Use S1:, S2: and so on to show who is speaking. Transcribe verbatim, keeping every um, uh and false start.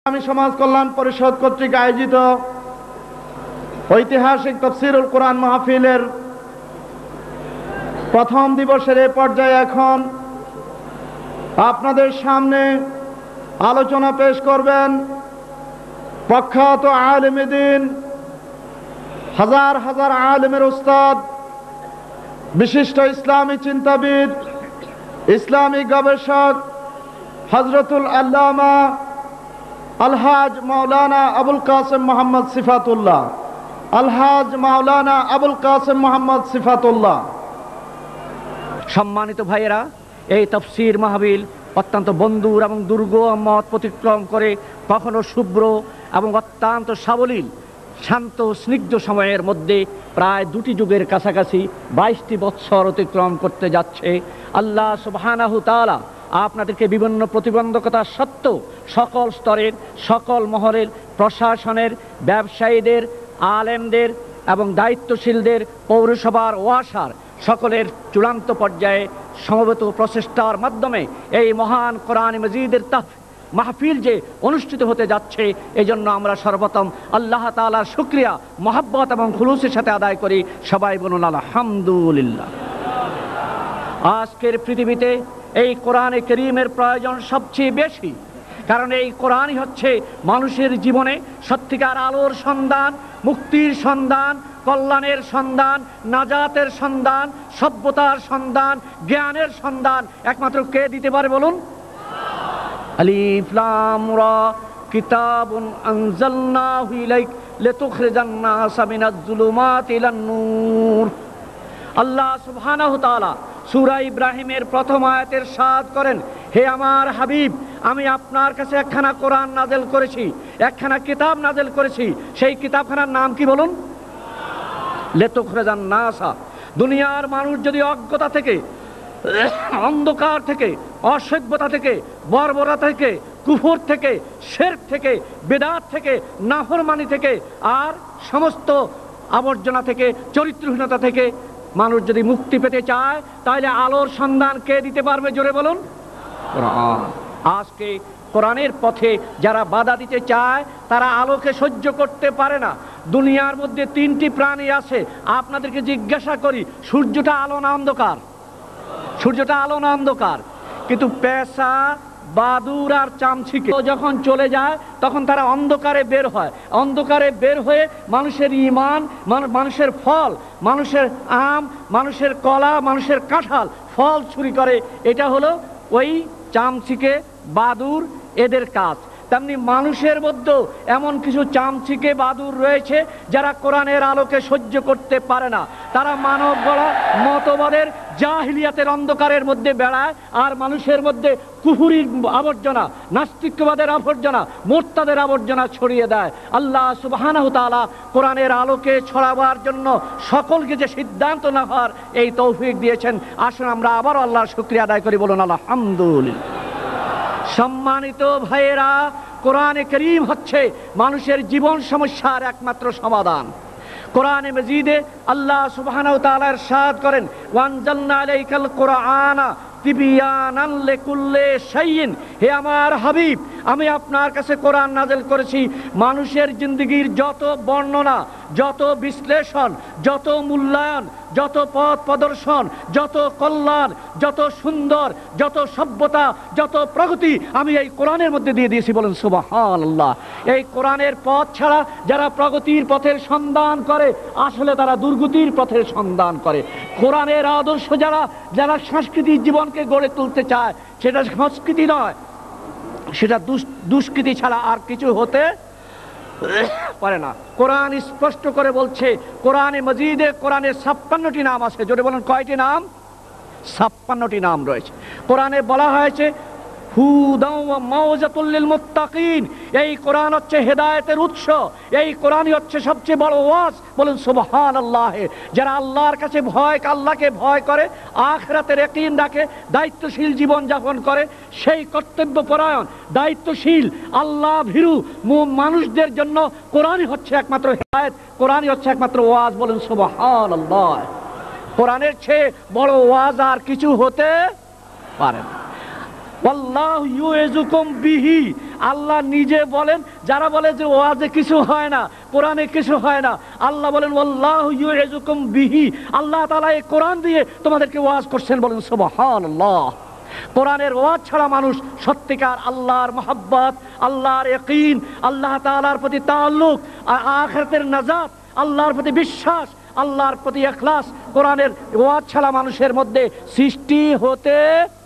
S1: ইসলামী সমাজ কল্যাণ পরিষদ কর্তৃক আয়োজিত ঐতিহাসিক তাফসীরুল কোরআন মাহফিলের প্রথম দিবসের এ পর্যায়ে এখন আপনাদের সামনে আলোচনা পেশ করবেন প্রখ্যাত আলেম দ্বীন, হাজার হাজার আলেমের উস্তাদ, বিশিষ্ট ইসলামী চিন্তাবিদ, ইসলামী গবেষক হযরতুল আল্লামা আলহাজ মাওলানা আবুল কাসেম মোহাম্মদ সিফাতুল্লাহ আলহাজ মাওলানা আবুল কাসেম মোহাম্মদ সিফাতুল্লাহ।
S2: সম্মানিত ভাইয়েরা, এই তাফসীর মাহফিল অত্যন্ত বন্ধুর এবং দুর্গম মত অতিক্রম করে কখনো শুভ্র এবং অত্যন্ত সাবলীল শান্ত স্নিগ্ধ সময়ের মধ্যে প্রায় দুটি যুগের কাছাকাছি বাইশটি বৎসর অতিক্রম করতে যাচ্ছে। আল্লাহ সুবহানাহু তাআলা আপনাদেরকে বিভিন্ন প্রতিবন্ধকতা সত্ত্বেও সকল স্তরের, সকল মহলের, প্রশাসনের, ব্যবসায়ীদের, আলেমদের এবং দায়িত্বশীলদের, পৌরসভার ওয়াসার সকলের চূড়ান্ত পর্যায়ে সমবেত প্রচেষ্টার মাধ্যমে এই মহান কোরআন মাজিদের মাহফিল যে অনুষ্ঠিত হতে যাচ্ছে, এই জন্য আমরা সর্বপ্রথম আল্লাহ তাআলার শুকরিয়া, মহব্বত এবং খুলুসের সাথে আদায় করি। সবাই বলুন আলহামদুলিল্লাহ। আজকের পৃথিবীতে এই কোরআনে কারীমের প্রয়োজন সবচেয়ে বেশি, কারণ এই কোরআনই হচ্ছে মানুষের জীবনে সত্যিকার আলোর সন্ধান, মুক্তির সন্ধান, কল্যাণের সন্ধান, নাজাতের সন্ধান, সভ্যতার সন্ধান, জ্ঞানের সন্ধান একমাত্র কে দিতে পারে বলুন? আলিফ লাম রা কিতাবুন আনজালনাহু ইলাইক লিতুখরিজান নাসা মিনাজ যুলুমাতি ইলান নূর। আল্লাহ সুবহানাহু তাআলা সূরা ইব্রাহিমের প্রথম আয়াতের সাদ করেন, হে আমার হাবিব, আমি আপনার কাছে একখানা কোরআন নাযিল করেছি, একখানা কিতাব নাযিল করেছি। সেই কিতাবখানার নাম কি বলুন? লিতুখরিজান নাসা। দুনিয়ার মানুষ যদি অজ্ঞতা থেকে, অন্ধকার থেকে, অসভ্যতা থেকে, বর্বরতা থেকে, কুফর থেকে, শিরক থেকে, বিদআত থেকে, নাফরমানি থেকে আর সমস্ত আবর্জনা থেকে, চরিত্রহীনতা থেকে মানুষ যদি মুক্তি পেতে চায়, তাহলে আলোর সন্ধান কে দিতে পারবে? জোরে বলুন, কোরআন। আজকে কোরআনের পথে যারা বাধা দিতে চায় তারা আলোকে সহ্য করতে পারে না। দুনিয়ার মধ্যে তিনটি প্রাণী আছে, আপনাদেরকে জিজ্ঞাসা করি, সূর্যটা আলো না অন্ধকার? সূর্যটা আলো না অন্ধকার? কিন্তু পেঁচা, বাদুড় আর চামচিকে যখন চলে যায় তখন তারা অন্ধকারে বের হয়। অন্ধকারে বের হয়ে মানুষের ঈমান, মানুষের ফল, মানুষের আম, মানুষের কলা, মানুষের কাঁঠাল ফল চুরি করে। এটা হলো ওই চামচিকে, বাদুড় এদের কাজ। তেমনি মানুষের মধ্যেও এমন কিছু চামচিকে, বাদুড় রয়েছে যারা কোরআনের আলোকে সহ্য করতে পারে না। তারা মানব গড়া মতবাদের, জাহিলিয়াতের অন্ধকারের মধ্যে বেড়ায় আর মানুষের মধ্যে কুফুরির আবর্জনা, নাস্তিক্যবাদের আবর্জনা, মুরতাদের আবর্জনা ছড়িয়ে দেয়। আল্লাহ সুবহানাহু তাআলা কোরআনের আলোকে ছড়াবার জন্য সকলকে যে সিদ্ধান্ত নেওয়ার এই তৌফিক দিয়েছেন, আসুন আমরা আবারও আল্লাহর শুকরিয়া আদায় করি, বলুন আলহামদুলিল্লাহ। সম্মানিত ভাইয়েরা, কোরআনে কারীম হচ্ছে মানুষের জীবন সমস্যার একমাত্র সমাধান। কোরআনে মাজিদে আল্লাহ সুবহানাহু তাআলা ইরশাদ করেন, ওয়ানজালনা আলাইকাল কোরআনা তিবিয়ানান লিকুল্লি শাইইন। হে আমার হাবিব, আমি আপনার কাছে কোরআন নাযিল করেছি মানুষের জিন্দেগির যত বর্ণনা, যত বিশ্লেষণ, যত মূল্যায়ন, যত পথ প্রদর্শন, যত কল্যাণ, যত সুন্দর, যত সভ্যতা, যত প্রগতি আমি এই কোরআনের মধ্যে দিয়ে দিয়েছি, বলেন সুবহানাল্লাহ। এই কোরআনের পথ ছাড়া যারা প্রগতির পথের সন্ধান করে আসলে তারা দুর্গতির পথের সন্ধান করে। কোরআনের আদর্শ যারা যারা সাংস্কৃতিক জীবনকে গড়ে তুলতে চায়, সেটা সংস্কৃতি নয়, সেটা দুষ্কৃতি ছাড়া আর কিছু হতে পারে না। কোরআন স্পষ্ট করে বলছে, কোরআনে মাজিদে কোরআনের ছাপ্পান্নটি নাম আছে। জোরে বলেন, কয়টি নাম? ছাপ্পান্নটি নাম রয়েছে। কোরআনে বলা হয়েছে হুদাও ওয়া মাউযাতুল লিল মুত্তাকিন। এই কোরআন হচ্ছে হেদায়েতের উৎস, এই কোরআনই হচ্ছে সবচেয়ে বড় ওয়াজ, বলেন সুবহানাল্লাহ। যারা আল্লাহর কাছে ভয়, আল্লাহকে ভয় করে, আখিরাতের ইয়াকিন রাখে, দায়িত্বশীল জীবন যাপন করে, সেই কর্তব্যপরায়ণ, দায়িত্বশীল, আল্লাহ ভীরু মানুষদের জন্য কোরআনই হচ্ছে একমাত্র হেদায়েত, কোরআনই হচ্ছে একমাত্র ওয়াজ, বলেন সুবহানাল্লাহ। কোরআনের চেয়ে বড় ওয়াজ আর কিছু হতে পারে না। ওয়াল্লাহু ইউইজুকুম বিহি, আল্লাহ নিজে বলেন, যারা বলে যে ওয়াজে কিছু হয় না, কোরআনে কিছু হয় না, আল্লাহ বলেন ওয়াল্লাহু ইউইজুকুম বিহি, আল্লাহ তাআলা এই কোরআন দিয়ে তোমাদেরকে ওয়াজ করছেন, বলেন সুবহানাল্লাহ। কোরআনের ওয়াজ ছাড়া মানুষ সত্যিকার আল্লাহর মহব্বত, আল্লাহর ইয়াকিন, আল্লাহ তাআলার প্রতি তাআল্লুক, আখিরাতের নাজাত, আল্লাহর প্রতি বিশ্বাস, আল্লাহর প্রতি ইখলাস, কোরআনের ওয়াজ ছাড়া মানুষের মধ্যে সৃষ্টি হতে